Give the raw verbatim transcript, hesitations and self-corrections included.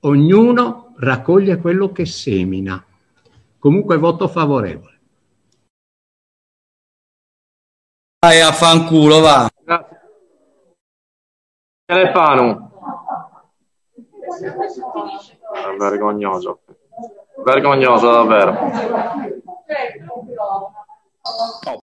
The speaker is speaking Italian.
ognuno raccoglie quello che semina. Comunque voto favorevole. Vai a fanculo, va. Grazie. Telefano. È vergognoso. Vergognoso davvero.